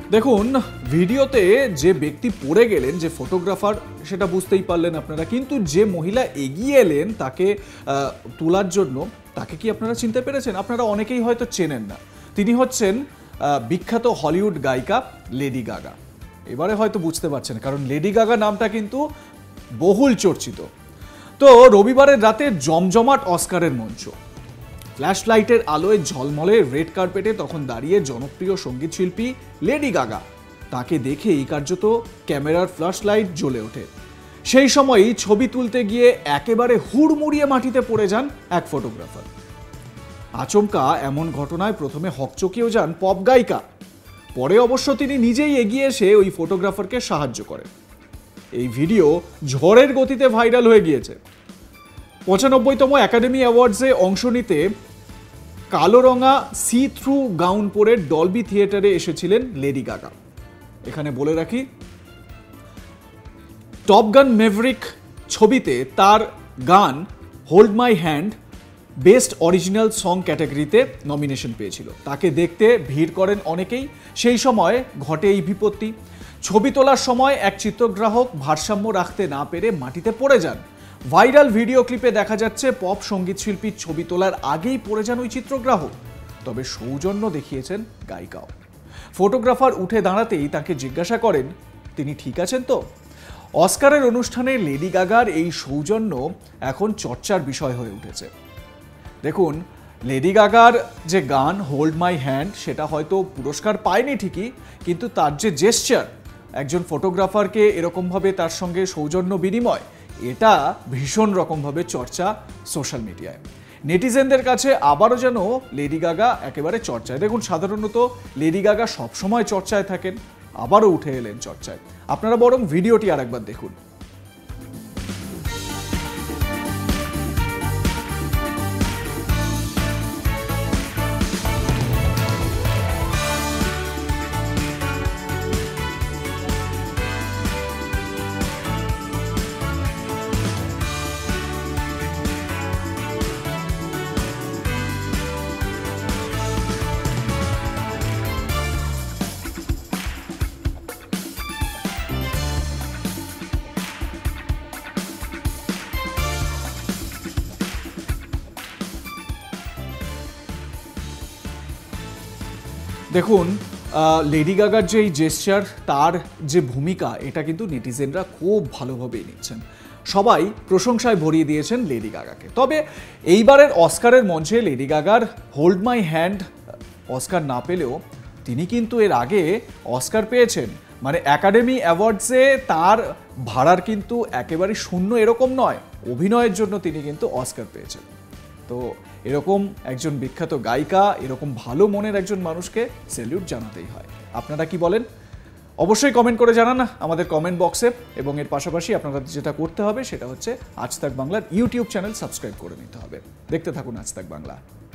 দেখুন ভিডিওতে যে ব্যক্তি পড়ে গেলেন, যে ফটোগ্রাফার, সেটা বুঝতেই পারলেন আপনারা, কিন্তু যে মহিলা এগিয়ে এলেন তাকে তোলার জন্য, তাকে কি আপনারা চিনতে পেরেছেন? আপনারা অনেকেই হয়তো চেনেন না। তিনি হচ্ছেন বিখ্যাত হলিউড গায়িকা লেডি গাগা। এবারে হয়তো বুঝতে পারছেন, কারণ লেডি গাগা নামটা কিন্তু বহুল চর্চিত। তো রবিবারের রাতে জমজমাট অস্কারের মঞ্চ, ফ্ল্যাশ লাইটের আলোয় ঝলমলে রেড কার্পেটে তখন দাঁড়িয়ে জনপ্রিয় সঙ্গীত শিল্পী লেডি গাগা। তাকে দেখেই কার্যত ক্যামেরার ফ্ল্যাশ লাইট জ্বলে ওঠে। সেই সময়ই ছবি তুলতে গিয়ে একেবারে হুড়মুড়িয়ে মাটিতে পড়ে যান এক ফটোগ্রাফার। আচমকা এমন ঘটনায় প্রথমে হকচকিয়েও যান পপ গায়িকা। পরে অবশ্য তিনি নিজেই এগিয়ে এসে ওই ফটোগ্রাফারকে সাহায্য করেন। এই ভিডিও ঝড়ের গতিতে ভাইরাল হয়ে গিয়েছে। 95তম একাডেমি অ্যাওয়ার্ডসে অংশ নিতে কালো রঙা সি থ্রু গাউন পরে ডলবি থিয়েটারে এসেছিলেন লেডি গাগা। এখানে বলে রাখি, টপ গান ম্যাভরিক ছবিতে তার গান hold my hand best original song ক্যাটাগরিতে নমিনেশন পেয়েছিল। তাকে দেখতে ভিড় করেন অনেকেই। সেই সময় ঘটে এই বিপত্তি। ছবি তোলার সময় এক চিত্রগ্রাহক ভারসাম্য রাখতে না পেরে মাটিতে পড়ে যান। ভাইরাল ভিডিও ক্লিপে দেখা যাচ্ছে পপ সঙ্গীত শিল্পীর ছবি তোলার আগেই পড়ে যান ওই চিত্রগ্রাহক। তবে সৌজন্য দেখিয়েছেন গায়িকাও। ফটোগ্রাফার উঠে দাঁড়াতেই তাকে জিজ্ঞাসা করেন, তিনি ঠিক আছেন তো? অস্কারের অনুষ্ঠানে লেডি গাগার এই সৌজন্য এখন চর্চার বিষয় হয়ে উঠেছে। দেখুন, লেডি গাগার যে গান হোল্ড মাই হ্যান্ড, সেটা হয়তো পুরস্কার পায়নি ঠিকই, কিন্তু তার যে জেস্চার, একজন ফটোগ্রাফারকে এরকমভাবে তার সঙ্গে সৌজন্য বিনিময়, এটা ভীষণ রকমভাবে চর্চা সোশ্যাল মিডিয়ায়। নেটিজেনদের কাছে আবারও যেন লেডি গাগা একেবারে চর্চায়। দেখুন, সাধারণত লেডি গাগা সবসময় চর্চায় থাকেন, আবারও উঠে এলেন চর্চায়। আপনারা বরং ভিডিওটি আরেকবার দেখুন। দেখুন, লেডি গাগার যে এই জেস্চার, তার যে ভূমিকা, এটা কিন্তু নেটিজেনরা খুব ভালোভাবেই নিচ্ছেন। সবাই প্রশংসায় ভরিয়ে দিয়েছেন লেডি গাগাকে। তবে এইবারের অস্কারের মঞ্চে লেডি গাগার হোল্ড মাই হ্যান্ড অস্কার না পেলেও তিনি কিন্তু এর আগে অস্কার পেয়েছেন। মানে একাডেমি অ্যাওয়ার্ডসে তার ভাড়ার কিন্তু একেবারে শূন্য এরকম নয়, অভিনয়ের জন্য তিনি কিন্তু অস্কার পেয়েছেন। তো এরকম একজন বিখ্যাত গায়িকা, এরকম ভালো মনের একজন মানুষকে স্যালিউট জানাতেই হয়। আপনারা কি বলেন? অবশ্যই কমেন্ট করে জানান না আমাদের কমেন্ট বক্সে। এবং এর পাশাপাশি আপনারা যেটা করতে হবে সেটা হচ্ছে আজ তাক বাংলার ইউটিউব চ্যানেল সাবস্ক্রাইব করে নিতে হবে। দেখতে থাকুন আজ তাক বাংলা।